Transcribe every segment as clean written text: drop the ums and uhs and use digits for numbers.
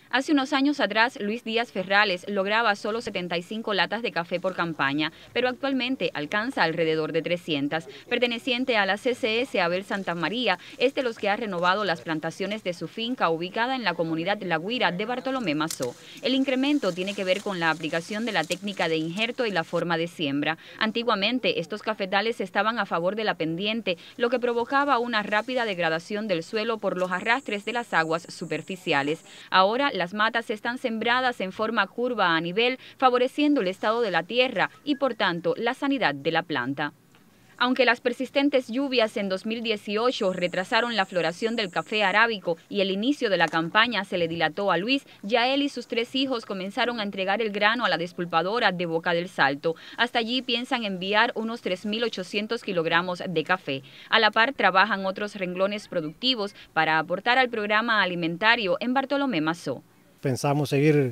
Hace unos años atrás, Luis Díaz Ferrales lograba solo 75 latas de café por campaña, pero actualmente alcanza alrededor de 300. Perteneciente a la CCS Abel Santamaría, es de los que ha renovado las plantaciones de su finca ubicada en la comunidad La Guira de Bartolomé Mazó. El incremento tiene que ver con la aplicación de la técnica de injerto y la forma de siembra. Antiguamente, estos cafetales estaban a favor de la pendiente, lo que provocaba una rápida degradación del suelo por los arrastres de las aguas superficiales. Ahora, las matas están sembradas en forma curva a nivel, favoreciendo el estado de la tierra y, por tanto, la sanidad de la planta. Aunque las persistentes lluvias en 2018 retrasaron la floración del café arábico y el inicio de la campaña se le dilató a Luis, ya él y sus 3 hijos comenzaron a entregar el grano a la despulpadora de Boca del Salto. Hasta allí piensan enviar unos 3.800 kilogramos de café. A la par trabajan otros renglones productivos para aportar al programa alimentario en Bartolomé Mazó. Pensamos seguir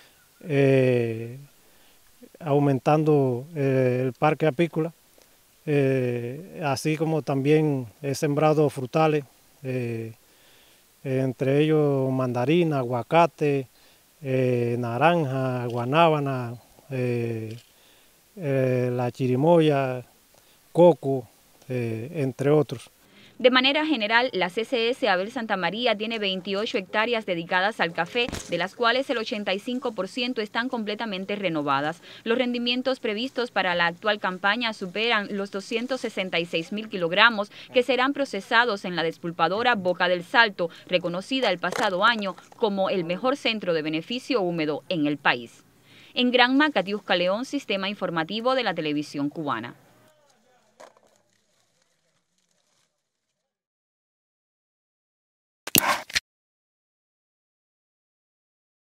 aumentando el parque apícola, así como también he sembrado frutales, entre ellos mandarina, aguacate, naranja, guanábana, la chirimoya, coco, entre otros. De manera general, la CCS Abel Santamaría tiene 28 hectáreas dedicadas al café, de las cuales el 85% están completamente renovadas. Los rendimientos previstos para la actual campaña superan los 266.000 kilogramos que serán procesados en la despulpadora Boca del Salto, reconocida el pasado año como el mejor centro de beneficio húmedo en el país. En Granma, Catiusca León, Sistema Informativo de la Televisión Cubana.